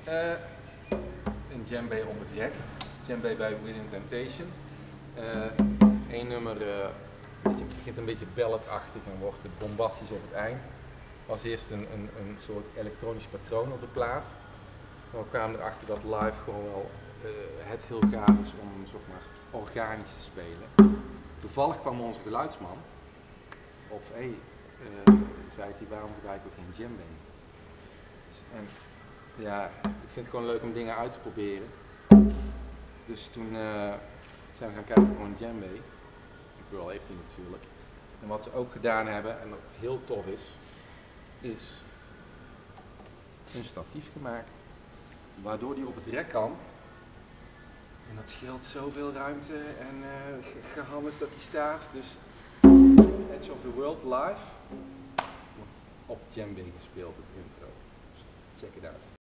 Een djembe op het rek, djembe bij Within Temptation. Eén nummer begint een beetje balladachtig en wordt bombastisch op het eind. Was eerst een soort elektronisch patroon op de plaat. Maar we kwamen erachter dat live gewoon wel het heel gaaf is om zeg maar, organisch te spelen. Toevallig kwam onze geluidsman op, zei hij, waarom gebruiken we geen djembe? En ja, ik vind het gewoon leuk om dingen uit te proberen. Dus toen zijn we gaan kijken voor een djembe. Pearl heeft die natuurlijk. En wat ze ook gedaan hebben, en dat heel tof is een statief gemaakt. Waardoor die op het rek kan. En dat scheelt zoveel ruimte en gehammes dat die staat. Dus Edge of the World live wordt op djembe gespeeld, het intro. Dus check it out.